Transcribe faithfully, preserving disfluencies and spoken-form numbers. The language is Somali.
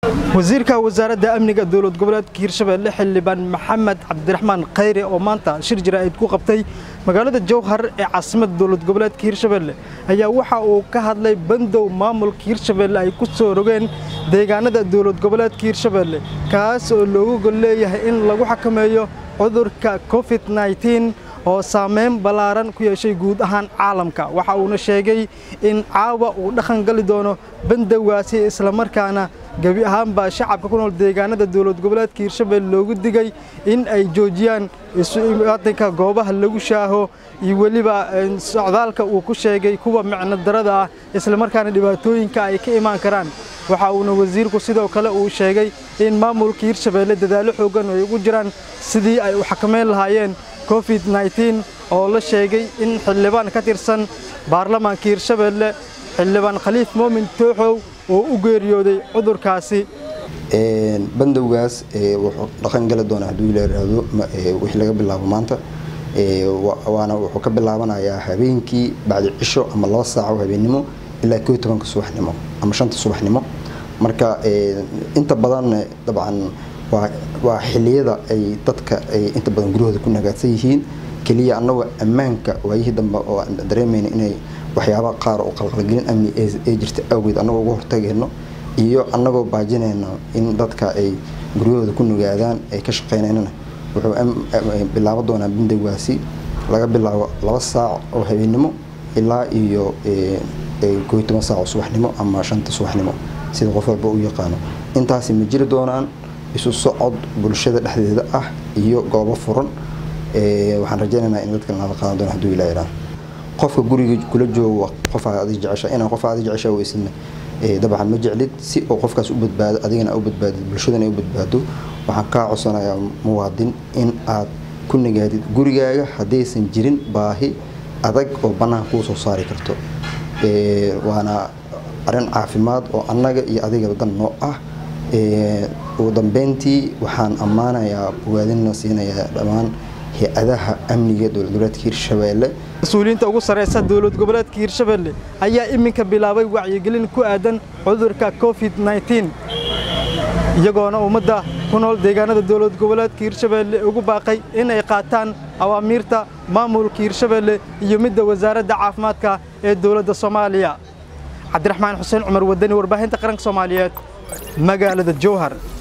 wasiirka wasaaradda amniga dawlad goboleedka Hirshabelle xildhibaan Maxamed Cabdiraxmaan Khayri oo maanta shir jiraa'id ku qabtay magaalada Jowhar ee caasimadda dawlad goboleedka Hirshabelle ayaa waxa uu ka hadlay bandow maamulka Hirshabelle ay ku soo rogeen deegaanada dawlad goboleedka Hirshabelle kaas oo loogu gol leeyahay in lagu xakameeyo cudurka COVID nineteen oo saameyn balaaran ku yeeshay guud ahaan caalamka waxa uu sheegay in caawa uu dhaqan gali doono bandowgaasi isla markaana gabi ahaan ba shacabka ku nool deegaanada dawlad goboleedka Hirshabelle loogu digay in ay joojiyaan isu imaatinka goobaha lagu shaaho iyo waliba socdaalka uu ku sheegay kuwa macna darada ah isla markaana dhibaatooyinka ay ka iman karaan waxa uu wasiirku sidoo kale uu sheegay in maamulka Hirshabelle dadaalo xoogan ay ugu jiraan sidii ay u xakameyn lahaayeen COVID nineteen oo la sheegay in xildhibaan ka tirsan baarlamaanka Hirshabelle xildhibaan Khaliif Moomin Tooxow oo u geeriyooday cudurkaasi een bandowgaas ee wuxuu dhaqan gali doonaa haduu ilaahay wixii laga bilaabo maanta ee waana wuxuu ka bilaabanayaa habeenkii bacdi cisho ama laba saac oo habeenimo ilaa koob iyo toban subaxnimo ama shanta subaxnimo marka ee inta badan dabcan waa waa xilliyada ay dadka ay inta badan guriyada ku nagaadsan yihiin kaliya annagu ammaanka waayihii dambe oo dareemayna inay waxyaabo qaar oo qalqalgelin amni ee jirta awgeed annagu ugu hortagayno iyo annagoo baajinayna in dadka ay guriyada ku nagaadaan ay ka shaqeynayna wuxuu bilaabo doonaa bandowgaasi laga bilaabo laba saac oo habeenimo ilaa iyo ee koob iyo toban saac oo subaxnimo ama shanta subaxnimo sida qof walba u yaqaan intaas ma jiri doonaan isu socod bulshada dhexdeeda ah iyo goobo furan ee waxaan rajaynaynaa in dadka la qaadan doono haduu ilaahay raaxo qofka guriga kula joogo qof aad jecesha in qof aad jecesha weysan ee dabcan ma jeclid si oo qofkaas u badbaado adigana u badbaado bulshadana u badbaado waxaan ka codsanayaa muwaadin in aad ku nagaadid gurigaaga hadaysan jirin baahi adag oo banaan ku soo saari karto ee waana arin caafimaad oo annaga iyo adiga dan noo ah ee ugu dambeyntii waxaan ammaanayaa bogaadina siinayaa dhamaan hay'adaha amniga dawlad goboleedka Hirshabelle mas'uuliyiinta ugu sareysa dawlad goboleedka Hirshabelle ayaa iminka bilaabay wacyigelin ku aadan cudurka COVID nineteen iyagoona ummadda ku nool deegaanada dawlad goboleedka Hirshabelle ugu baaqay in ay qaataan awaamiirta maamulka Hirshabelle iyo midda wasaaradda caafimaadka ee dawladda Soomaaliya Cabdiraxmaan Xuseen Cumar Wadani warbaahinta qaranka Soomaaliyeed magaalada Jowhar.